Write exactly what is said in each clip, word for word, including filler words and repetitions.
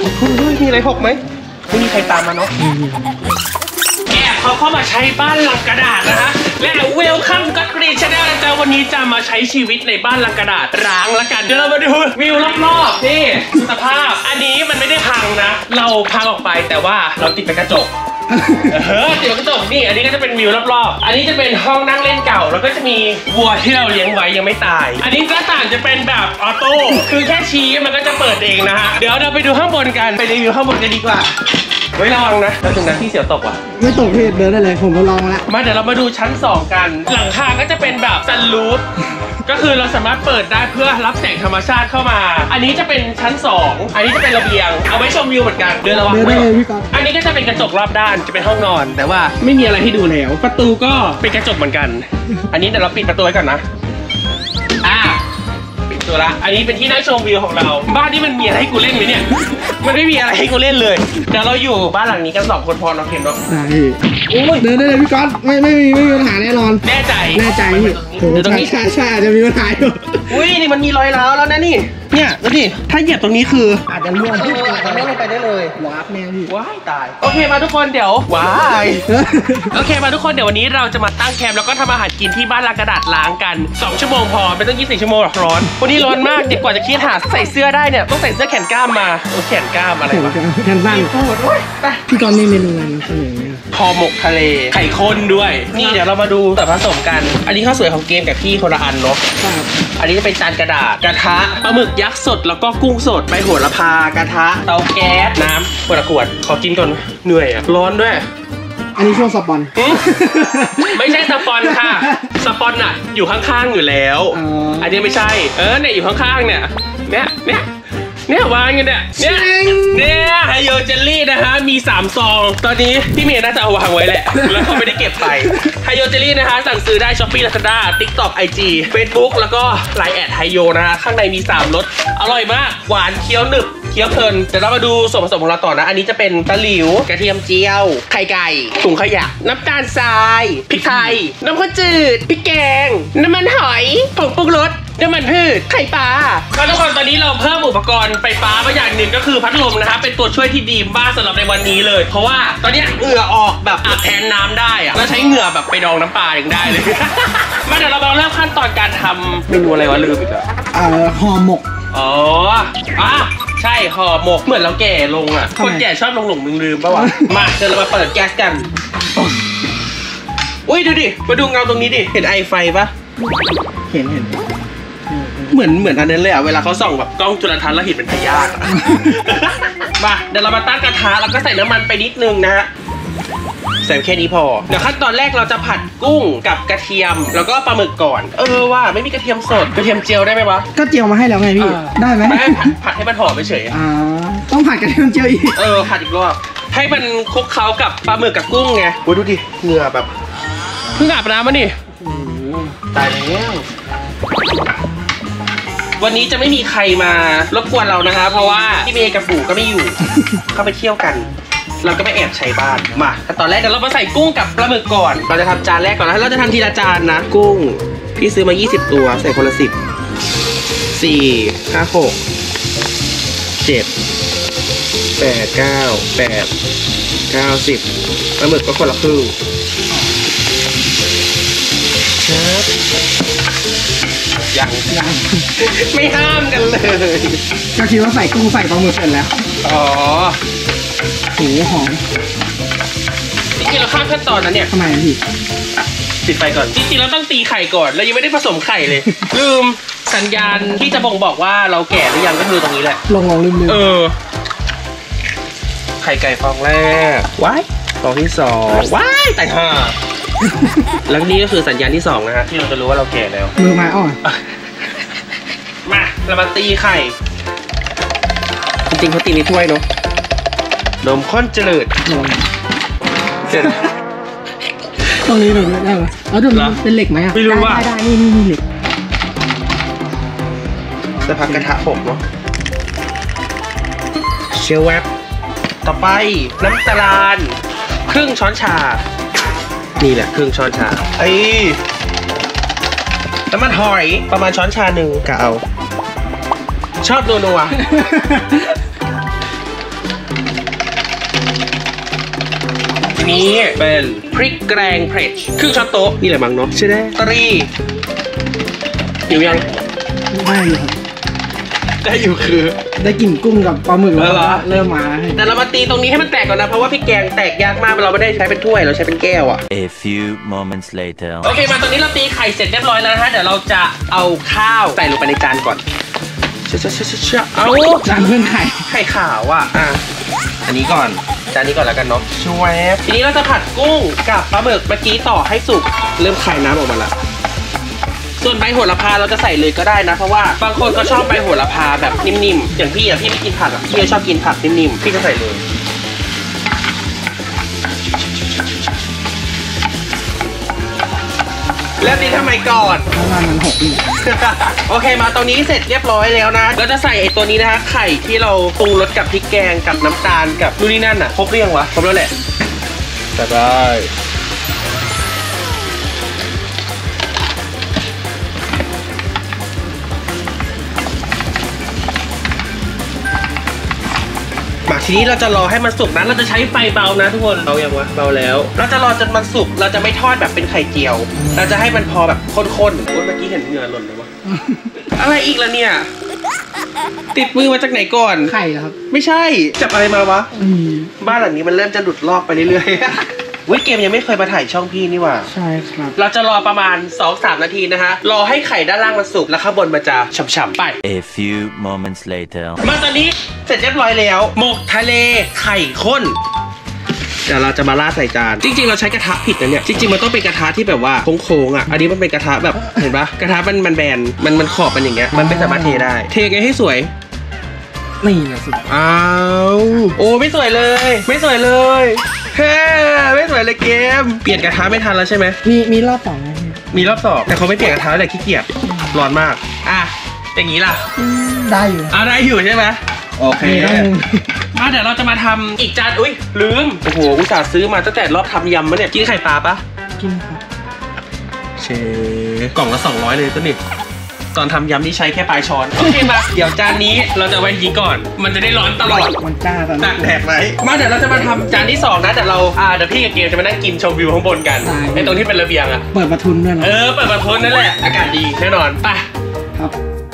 มีอะไรหกไหมไม่มีใครตามมาเนาะแอบเขาเข้ามาใช้บ้านลังกระดาษนะฮะและเวลคัมกัตกรีชาแนลนะจ๊ะวันนี้จะมาใช้ชีวิตในบ้านลังกระดาษร้างละกันเดี๋ยวเรามาดูวิวรอบๆนี่สภาพอันนี้มันไม่ได้พังนะเราพังออกไปแต่ว่าเราติดเป็นกระจกเฮ้ยติดเป็นกระจกนี่อันนี้ก็จะเป็นวิวรอบๆอันนี้จะเป็นห้องนั่งเล่นเก่าแล้วก็จะมีวัวที่เราเลี้ยงไว้ยังไม่ตายอันนี้หน้าต่างจะเป็นแบบออโต้คือแค่ชี้มันก็จะเปิดเองนะฮะเดี๋ยวเราไปดูข้างบนกันไปรีวิวข้างบนกันดีกว่าไว้ระวังนะแล้วถึงนั้นที่เสียวตกว่ะไม่ตกพี่เดินได้เลยผมก็ลองมาแล้วมาเดี๋ยวเรามาดูชั้นสองกันหลังคาก็จะเป็นแบบซันรูฟก็คือเราสามารถเปิดได้เพื่อรับแสงธรรมชาติเข้ามาอันนี้จะเป็นชั้นสองอันนี้จะเป็นระเบียงเอาไว้ชมวิวเหมือนกันเดินระวังไว้อันนี้ก็จะเป็นกระจกรอบด้านจะเป็นห้องนอนแต่ว่าไม่มีอะไรให้ดูแล้วประตูก็เป็นกระจกเหมือนกันอันนี้เดี๋ยวเราปิดประตูไว้ก่อนนะอ่าปิดตัวละอันนี้เป็นที่นั่งชมวิวของเราบ้านนี้มันมีอะไรให้กูเล่นไหมเนี่ยมันไม่มีอะไรให้กูเล่นเลยเดี๋ยวเราอยู่บ้านหลังนี้กันสองคนพอเนาะเคนเนาะใช่โอ้ยเดินได้เลยพี่ก๊อตไม่ไม่มีไม่มีปัญหาแน่นอนแน่ใจแน่ใจพี่เดี๋ยวตรงนี้ใช่ใช่จะมีปัญหาอยู่อุ้ยนี่มันมีรอยร้าวแล้วนะนี่เนี่ยดูดิถ้าเหยียบตรงนี้คืออาจจะล่วงพี่อาจจะล่วงลงไปได้เลยวาร์ปแน่พี่ว้ายตายโอเคมาทุกคนเดี๋ยวว้ายโอเคมาทุกคนเดี๋ยววันนี้เราจะมาตั้งแคมป์แล้วก็ทำอาหารกินที่บ้านลังกระดาษล้างกันสองชั่วโมงพอไม่ต้องยี่สิบสี่ชั่วโมงหรอกร้อนวันนี้ร้อนมากเด็กกว่าจะคิดหาใส่เสื้อได้เนี่ยต้องใส่เสื้อแขนกล้ามมาโอ้แขนกล้ามอะไรวะแขนสั้นไปพี่ก๊อตมีเมนูอะไรเสนอไหมคอหมกทะเลไข่ข้นด้วยนี่เดี๋ยวเรามาดูแต่ผสมกันอันนี้ข้าวสวยของเกมกับพี่คนละอันเนาะอันนี้จะเป็นจานกระดาษกระทะปลาหมึกยักษ์สดแล้วก็กุ้งสดใบโหระพากระทะเตาแก๊สน้ำขวดขวดขอกินก่อนเหนื่อยอ่ะร้อนด้วยอันนี้ช่วงสปอนไม่ใช่สปอนค่ะสปอนอ่ะอยู่ข้างๆอยู่แล้วอันนี้ไม่ใช่เออเนี่ยอยู่ข้างๆเนี่ยเนี่ยเนี่ยเนี่ยวางกันเนี่ยเนี่ยเนี่ยไฮโยเจลลี่นะฮะมีสามซองตอนนี้พี่เมย์น่าจะเอาวางไว้แหละแล้วเขาไม่ได้เก็บไปไฮโยเจลลี่นะฮะสั่งซื้อได้ ช้อปปี้ ลาซาด้า ติ๊กต็อก ไอ จี เฟซบุ๊ก แล้วก็ไลน์แอดไฮโยนะฮะข้างในมีสามรสอร่อยมากหวานเคี้ยวหนึบเคี้ยวเพลินเดี๋ยวเรามาดูส่วนผสมของเราต่อนะอันนี้จะเป็นตะหลิวกระเทียมเจียวไข่ไก่ถุงขยะน้ำตาลทรายพริกไทยน้ำข้าวจืดพริกแกงน้ำมันหอยผงปรุงรสน้ำมันพืชไข่ปลาแล้วทุกคนตอนนี้เราเพิ่มอุปกรณ์ไฟฟ้ามาอย่างหนึ่งก็คือพัดลมนะครับเป็นตัวช่วยที่ดีมากสำหรับในวันนี้เลยเพราะว่าตอนนี้เหงื่อออกแบบอาบแทนน้ำได้อะแล้วใช้เหงื่อแบบไปดองน้ำปลาอย่างได้เลย มาเดี๋ยวเรามาเริ่มขั้นตอนการทำเมนูอะไรวะลืมอีกแล้วเอ่อห่อหมกอ๋ออ่ะใช่ห่อหมกเหมือนเราแก่ลงอ่ะคนแก่ชอบลงหลงลืมๆป่าวะมาเดี๋ยวเรามาเปิดแก๊สกันอุ้ยดูดิมาดูเงาตรงนี้ดิเห็นไอไฟปะเห็นเห็นเหมือนเหมือนอันนั้นเลยอ่ะเวลาเขาส่องแบบกล้องจุลทรรศน์แล้วเห็นเป็นพยาธิมาเดี๋ยวเรามาตั้งกระทะแล้วก็ใส่น้ำมันไปนิดนึงนะฮะใส่แค่นี้พอเดี๋ยวขั้นตอนแรกเราจะผัดกุ้งกับกระเทียมแล้วก็ปลาหมึกก่อนเออว่าไม่มีกระเทียมสดกระเทียมเจียวได้ไหมวะก็เจียวมาให้แล้วไงพี่ได้ไหมไม่ผัดผัดให้มันหอมไปเฉยอ่าต้องผัดกระเทียมเจียวอีกเออผัดอีกรอบให้มันคลุกเคล้ากับปลาหมึกกับกุ้งไงโอ้ยดูดิเหงื่อแบบเพิ่งอาบน้ำมานี่ตายแล้ววันนี้จะไม่มีใครมารบกวนเรานะคะเพราะว่าพี่เมย์กับปู่ก็ไม่อยู่เข้าไปเที่ยวกันเราก็ไปแอบใช้บ้านมาตอนแรกเดี๋ยวเรามาใส่กุ้งกับปลาหมึกก่อนเราจะทำจานแรกก่อนนะเราจะทำทีละจานนะกุ้งพี่ซื้อมายี่สิบตัวใส่คนละสิบสี่ห้าหกเจ็ดแปดเก้าแปดเก้าสิบปลาหมึกก็คนละครึ่งครับยังยังไม่ห้ามกันเลยก็คิดว่าใส่กุ้งใส่ปลาหมึกเสร็จแล้วอ๋อโหหอมจริงๆเราข้ามขั้นตอนนั้นเนี่ยทำไมพี่ปิดไฟก่อนจริงๆเราต้องตีไข่ก่อนเรายังไม่ได้ผสมไข่เลยลืมสัญญาณที่จะบ่งบอกว่าเราแก่หรือยังก็คือตรงนี้แหละลองลองลืมลืมเออไข่ไก่ฟองแรกว้ายฟองที่สองว้ายแต่ห่าแล้วนี่ก็คือสัญญาณที่สองนะฮะที่เราจะรู้ว่าเราแก่แล้วมือไม้อ่อนมาเรามาตีไข่จริงๆเขาตีในถ้วยเนาะนมข้นเจริญเสร็จตรงนี้หนูได้ไหมเอาดูเป็นเหล็กไหมอ่ะไม่รู้ว่าได้นี่นี่เหล็กจะพักกระทะผมเนาะเชลแวบต่อไปน้ำตาลครึ่งช้อนชานี่แหละครึ่งช้อนชาไอ้น้ำมันหอยประมาณช้อนชาหนึ่งกะเอาชอบนัวนัวนี้เป็นพริกแกงเผ็ดครึ่งช้อนโต๊ะนี่แหละมั้งเนาะใช่ไหมตรีอยู่ยังได้อยู่ครับได้อยู่คือได้กลิ่นกุ้งกับปลาหมึกแล้วเริ่มมาแต่เรามาตีตรงนี้ให้มันแตกก่อนนะเพราะว่าพริกแกงแตกยากมากเราไม่ได้ใช้เป็นถ้วยเราใช้เป็นแก้วอะ A few moments later โอเคมาตอนนี้เราตีไข่เสร็จเรียบร้อยแล้วนะฮะเดี๋ยวเราจะเอาข้าวใส่ลงไปในจานก่อนเชื่อเชื่อเชื่อเชื่อเอาจานเพื่อนไข่ไข่ขาวอ่ะอ่ะอันนี้ก่อนจานนี้ก่อนแล้วกันเนาะช่วยทีนี้เราจะผัดกุ้งกับปลาหมึกเมื่อกี้ต่อให้สุกเริ่มคายน้ำออกมาละส่วนใบโหระพาเราจะใส่เลยก็ได้นะเพราะว่าบางคนก็ชอบใบโหระพาแบบนิ่มๆอย่างพี่อะพี่ไม่กินผักอะพี่ชอบกินผักนิ่มๆพี่ก็ใส่เลยแล้วตีทำไมก่อนเพราะว่ามันหกอีกโอเคมาตรงนี้เสร็จเรียบร้อยแล้วนะเราจะใส่ไอ้ตัวนี้นะคะไข่ที่เราปรุงรสกับพริกแกงกับน้ำตาลกับนู่นนี่นั่นอะครบหรือยังวะครบแล้วแหละจะได้มาทีนี้เราจะรอให้มันสุกนะเราจะใช้ไฟเบานะทุกคนเบาอย่างวะเบาแล้วเราจะรอจนมันสุกเราจะไม่ทอดแบบเป็นไข่เจียวเราจะให้มันพอแบบข้นๆเมื่อกี้เห็นเหงื่อหล่นเลยวะ อะไรอีกล่ะเนี่ยติดมือมาจากไหนก่อนไข่ครับไม่ใช่จับอะไรมาวะบ้านหลังนี้มันเริ่มจะหลุดลอกไปเรื่อยๆวิเกมยังไม่เคยมาถ่ายช่องพี่นี่หว่าใช่ครับเราจะรอประมาณ สองถึงสาม นาทีนะฮะรอให้ไข่ด้านล่างมันสุกแล้วข้างบนมันจะฉ่ำๆไป A few moments later มาตอนนี้เสร็จเรียบร้อยแล้วหมกทะเลไข่ข้นเดี๋ยวเราจะมาราดใส่จานจริงๆเราใช้กระทะผิดนะเนี่ยจริงๆมันต้องเป็นกระทะที่แบบว่าโค้งๆอ่ะอันนี้มันเป็นกระทะแบบเห็นปะกระทะมันมันแบนมันมันขอบมันอย่างเงี้ยมันไม่สามารถเทได้เทไงให้สวยนี่นะสิอ้าวโอ้ไม่สวยเลยไม่สวยเลยเฮ้ไม่สวยเลยเกมเปลี่ยนกระทะไม่ทันแล้วใช่ไหมมีมีรอบสองไหมมีรอบสองแต่เขาไม่เปลี่ยนกระทะเลยขี้เกียจร้อนมากอ่ะอย่างนี้ล่ะได้อยู่อ่ะได้อยู่ใช่ไหมโอเคมาเดี๋ยวเราจะมาทำอีกจานอุ้ยลืมโอ้โหอุตส่าห์ซื้อมาตั้งแต่รอบทำยำมาเนี่ยกินไข่ปลาปะกินครับเชกล่องละสองร้อยเลยตัวนี้ตอนทำยำนี่ใช้แค่ปลายช้อนโอเคมาเดี๋ยวจานนี้เราจะไว้ยิงก่อนมันจะได้ร้อนตลอดมันจ้าตอนตากแดดไว้มาเดี๋ยวเราจะมาทำจานที่สองนะแต่เราอ่าเดี๋ยวพี่กับเกมจะมานั่งกินชมวิวข้างบนกันไอ้ตรงที่เป็นระเบียงอ่ะเปิดประทุนด้วยนะเออเปิดประทุนนั่นแหละอากาศดีแน่นอนไปครับ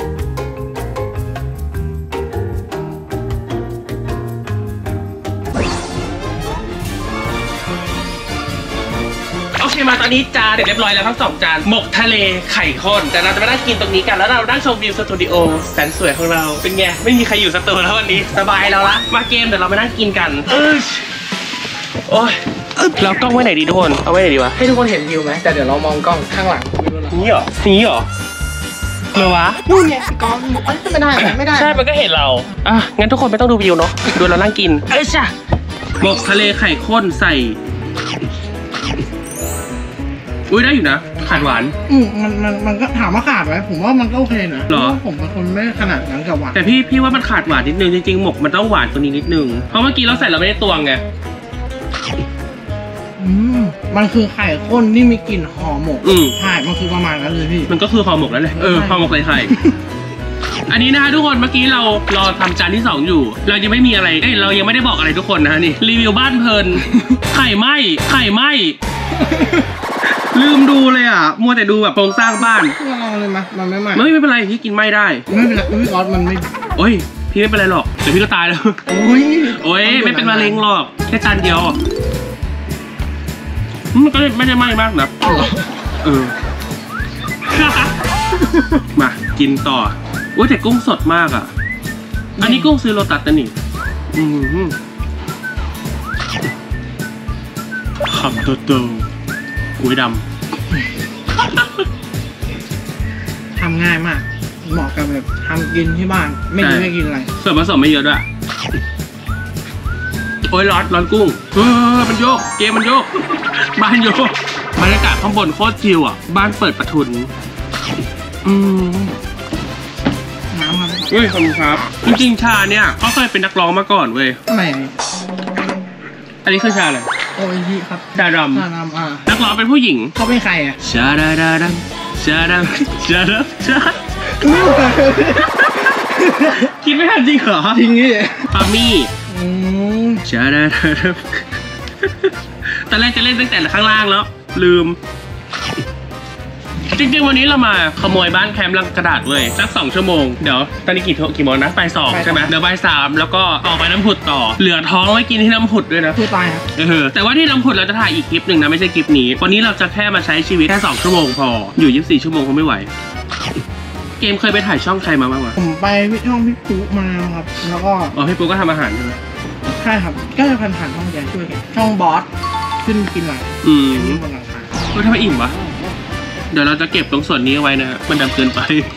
โอเคมาตอนนี้จานเสร็จเรียบร้อยแล้วทั้งสองจานหมกทะเลไข่ข้นแต่เราจะมานั่งกินตรงนี้กันแล้วเรานั่งชมวิวสตูดิโอแสนสวยของเราเป็นไงไม่มีใครอยู่สตูแล้ววันนี้สบายแล้วละมาเกมเดี๋ยวเรามานั่งกินกันเออโอ้ยเรากล้องไว้ไหนดีทุกคนเอาไว้ไหนดีวะให้ทุกคนเห็นวิวไหมแต่เดี๋ยวเรามองกล้องข้างหลังนี่เหรอนี่เหรอเหรอวะนู่นไงกล้องไม่ได้ไม่ได้ใช่มันก็เห็นเราอ่ะงั้นทุกคนไม่ต้องดูวิวเนาะดูเรานั่งกินเอ้ยจ้ะหมกทะเลไข่ข้นใส่อุ้ยได้อยู่นะขาดหวานอืมมันมันมันก็ถามว่าขาดไหมผมว่ามันก็โอเคนะหรอผมเป็นคนไม่ขนาดนั้นกับหวานแต่พี่พี่ว่ามันขาดหวานนิดนึงจริงๆหมกมันต้องหวานตัวนี้นิดนึงเพราะเมื่อกี้เราใส่เราไม่ได้ตวงไงอืมมันคือไข่ข้นที่มีกลิ่นห่อหมกอืมใช่มันคือประมาณนั้นเลยพี่มันก็คือห่อหมกแล้วเลยเออห่อหมกใส่ไข่อันนี้นะคะทุกคนเมื่อกี้เรารอทำจานที่สองอยู่เรายังไม่มีอะไรเอ้ยเรายังไม่ได้บอกอะไรทุกคนนะนี่รีวิวบ้านเพลินไข่ไหม้ไข่ไหม้ลืมดูเลยอ่ะมัวแต่ดูแบบโครงสร้างบ้านลองเลยมั้ยมันไม่ไหม้ไม่ไม่เป็นไรพี่กินไม่ได้ไม่เป็นไรพี่ออสมันไม่โอ้ยพี่ไม่เป็นไรหรอกเดี๋ยวพี่ก็ตายแล้วโอ้ยโอ้ยไม่เป็นมะเร็งหรอกแค่จานเดียวมันก็ไม่ได้ไหม้มากนะเออมากินต่อโอ้ยแต่กุ้งสดมากอ่ะอันนี้กุ้งซื้อโลตัสนะนี่อืมคำโตๆกุ้ยดำทำง่ายมากเหมาะกับแบบทำกินที่บ้านไม่กินไม่กินอะไรส่วนผสมไม่เยอะด้วยโอ้ยร้อนร้อนกุ้งเออมันโยกเกมมันโยกบ้านโยกบรรยากาศข้างบนโคตรชิลอ่ะบ้านเปิดประทุนอืมน้ำครับเฮ้ยขอบคุณครับจริงๆชาเนี่ยเขาเคยเป็นนักร้องมาก่อนเว้ยไม่อันนี้คือชาอะไรโอ้ยพี่ครับชาดำชาดำอ่ะนักร้องเป็นผู้หญิงเขาเป็นใครอ่ะชาดาดาดำชาดำชาดำชาคิดไม่ทันจริงเหรอจริงนี่ปามี่ชาดาดาดำตอนแรกจะเล่นตั้งแต่ข้างล่างแล้วลืมจริงๆวันนี้เรามาขโมยบ้านแคมป์ลังกระดาษเว้ยสักสองชั่วโมงเดี๋ยวตอนนี้กี่กี่โมงนะบ่ายสองใช่ไหมเดี๋ยวบ่ายสามแล้วก็ออกไปน้ำผุดต่อเหลือท้องไว้กินที่น้ำผุดด้วยนะคือตายครับเออแต่ว่าที่น้ำผุดเราจะถ่ายอีกคลิปหนึ่งนะไม่ใช่คลิปนี้วันนี้เราจะแค่มาใช้ชีวิตแค่สองชั่วโมงพออยู่ยี่สิบสี่ชั่วโมงคงไม่ไหวเกมเคยไปถ่ายช่องใครมาบ้างวะผมไปพี่ช่องพี่ปุ๊มาครับแล้วก็อ๋อพี่ปุ๊กก็ทำอาหารใช่ไหมใช่ครับก็จะผ่านผ่านๆช่องแกช่วยกันช่องบอสขึ้นกินหลังอืมนี่บนหลังคาเออทำไมอิ่มวะเดี๋ยวเราจะเก็บตรงส่วนนี้เอาไว้นะฮะมันดำเกินไป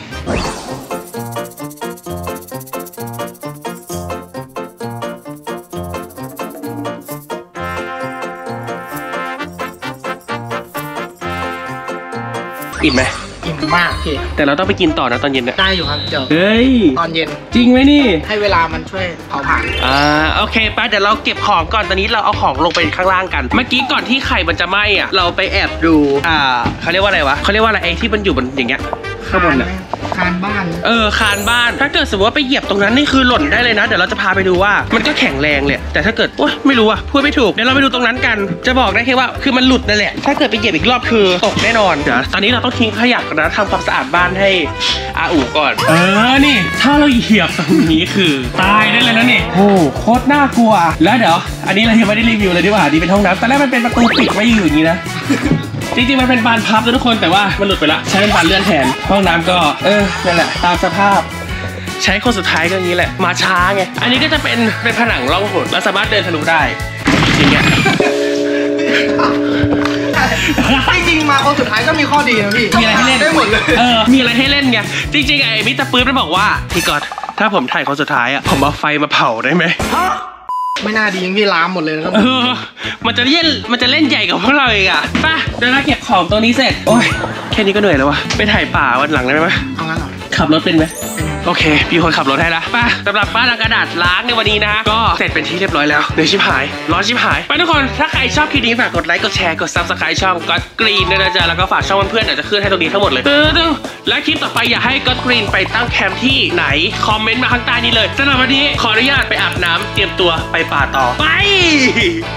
อิ่มไหมอิ่มมากพี่แต่เราต้องไปกินต่อนะตอนเย็นเนี่ยได้อยู่ครับเดี๋ยวเฮ้ยตอนเย็นจริงไหมนี่ให้เวลามันช่วยเผาผ่านอ่าโอเคไปเดี๋ยวเราเก็บของก่อนตอนนี้เราเอาของลงไปข้างล่างกัน เมื่อกี้ก่อนที่ไข่มันจะไหม้อ่ะเราไปแอบดูอ่าเขาเรียกว่าอะไรวะเขาเรียกว่าอะไรไอ้ที่มันอยู่บนอย่างเงี้ยข้างบนน่ะคานบ้านเออคานบ้านถ้าเกิดสมมติว่าไปเหยียบตรงนั้นนี่คือหล่นได้เลยนะเดี๋ยวเราจะพาไปดูว่ามันก็แข็งแรงเลยแต่ถ้าเกิดโอ๊ยไม่รู้อ่ะพูดไม่ถูกเดี๋ยวเราไปดูตรงนั้นกันจะบอกได้แค่ว่าคือมันหลุดนั่นแหละถ้าเกิดไปเหยียบอีกรอบคือตกแน่นอนเดี๋ยวตอนนี้เราต้องทิ้งขยะกันนะทำความสะอาดบ้านให้อาอู่ก่อนเออนี่ถ้าเราเหยียบตรงนี้คือตายได้เลยนะนี่โอ้โคตรน่ากลัวแล้วเดี๋ยวอันนี้เรายังไม่ได้รีวิวเลยดีกว่านี่เป็นห้องน้ำตอนแรกมันเป็นประตูปิดไว้อยู่อย่างนี้นะจริงๆมันเป็นบานพับนะทุกคนแต่ว่ามันหลุดไปละใช้เป็นบานเลื่อนแทนห้องน้ำก็เออนั่นแหละตามสภาพใช้คนสุดท้ายก็อย่างนี้แหละมาช้าไงอันนี้ก็จะเป็นเป็นผนังร่องหนแล้วสามารถเดินทะลุได้อย่างเงี้ยจริงๆมาคนสุดท้ายก็มีข้อดีนะพี่มีอะไรให้เล่นได้หมดเลยเออมีอะไรให้เล่นไงจริงๆไอ้มิสเตอร์ปื๊ดมันบอกว่าพี่กอดถ้าผมถ่ายคนสุดท้ายอ่ะผมเอาไฟมาเผาได้ไหมไม่น่าดียังพี่ลามหมดเลยนะครับเออมันจะเล่นมันจะเล่นใหญ่กับพวกเราเองอ่ะไปเดี๋ยวเราเก็บของตัวนี้เสร็จโอ้ยแค่นี้ก็เหนื่อยแล้ววะไปถ่ายป่าวันหลังได้ไหมเอางั้นเหรอขับรถเป็นไหมเป็นไงโอเคพี่คนขับรถให้ละไปสำหรับบ้านหลังกระดาษล้างในวันนี้นะฮะก็เสร็จเป็นที่เรียบร้อยแล้วเดี๋ยวชิบหายร้อนชิบหายไปทุกคนถ้าใครชอบคลิปนี้ฝากกดไลค์กดแชร์กดซับสไครต์ช่องก็อดกรีนด้วยนะจ๊ะแล้วก็ฝากช่องเพื่อนๆเดี๋ยวจะขึ้นให้ตรงนี้ทั้งหมดเลยตึ้งๆและคลิปต่อไปอยากให้ก็อดกรีนไปตั้งแคมป์ที่ไหนคอมเมนต์มาข้างใต้นี้เลยสำหรับวันนี้ขออนุญาตไปอาบน้ำเตรียมตัวไปป่าต่อไป